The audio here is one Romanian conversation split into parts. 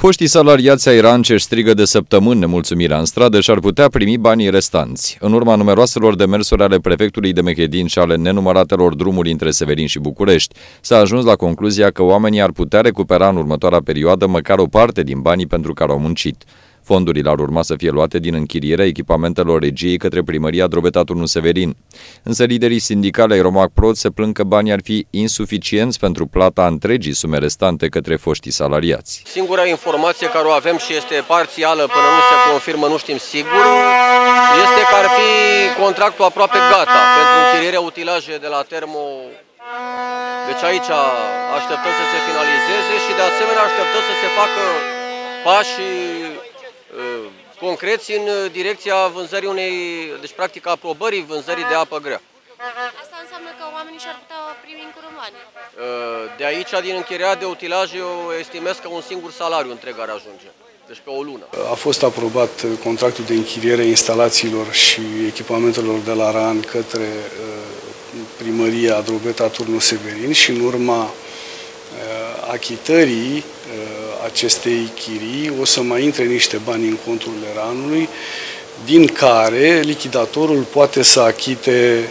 Foștii salariați ai RAN ce strigă de săptămâni nemulțumirea în stradă și-ar putea primi banii restanți. În urma numeroaselor demersuri ale prefectului de Mehedin și ale nenumăratelor drumuri între Severin și București, s-a ajuns la concluzia că oamenii ar putea recupera în următoarea perioadă măcar o parte din banii pentru care au muncit. Fondurile ar urma să fie luate din închirierea echipamentelor regiei către primăria Drobeta Turnu Severin. Însă liderii sindicali ai Romag Prod se plâng că banii ar fi insuficienți pentru plata întregii sume restante către foștii salariați. Singura informație care o avem și este parțială, până nu se confirmă, nu știm sigur, este că ar fi contractul aproape gata pentru închirierea utilaje de la Termo. Deci aici așteptăm să se finalizeze și de asemenea așteptăm să se facă pași concreți în direcția vânzării deci practic aprobării vânzării de apă grea. Asta înseamnă că oamenii și-ar putea primi în curând bani. De aici, din închirierea de utilaje, eu estimez că un singur salariu întreg ar ajunge. Deci pe o lună. A fost aprobat contractul de închiriere instalațiilor și echipamentelor de la RAN către primăria Drobeta Turnu Severin și în urma achitării acestei chirii o să mai intre niște bani în conturile RAN-ului, din care lichidatorul poate să achite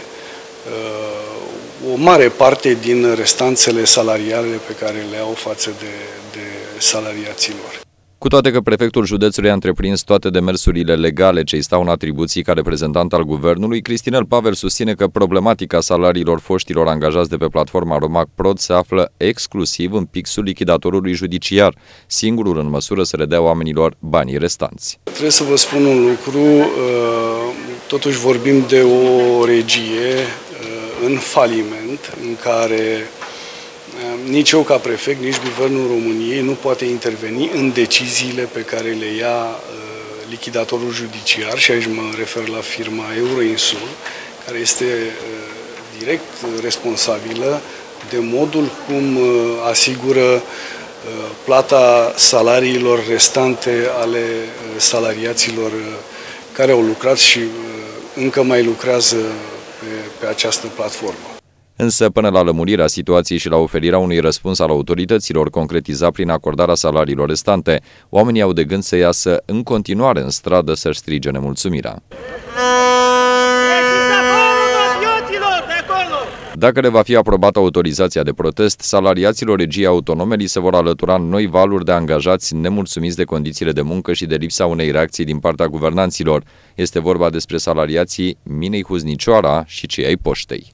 o mare parte din restanțele salariale pe care le au față de salariaților. Cu toate că prefectul județului a întreprins toate demersurile legale ce îi stau în atribuții ca reprezentant al guvernului, Cristinel Pavel susține că problematica salariilor foștilor angajați de pe platforma Romag Prod se află exclusiv în pixul lichidatorului judiciar, singurul în măsură să redea oamenilor banii restanți. Trebuie să vă spun un lucru, totuși vorbim de o regie în faliment, în care nici eu ca prefect, nici Guvernul României nu poate interveni în deciziile pe care le ia lichidatorul judiciar, și aici mă refer la firma Euroinsul, care este direct responsabilă de modul cum asigură plata salariilor restante ale salariaților care au lucrat și încă mai lucrează pe această platformă. Însă, până la lămurirea situației și la oferirea unui răspuns al autorităților concretizat prin acordarea salariilor restante, oamenii au de gând să iasă în continuare în stradă să-și strige nemulțumirea. Dacă le va fi aprobată autorizația de protest, salariaților regiei autonome li se vor alătura noi valuri de angajați nemulțumiți de condițiile de muncă și de lipsa unei reacții din partea guvernanților. Este vorba despre salariații Minei Huznicioara și cei ai Poștei.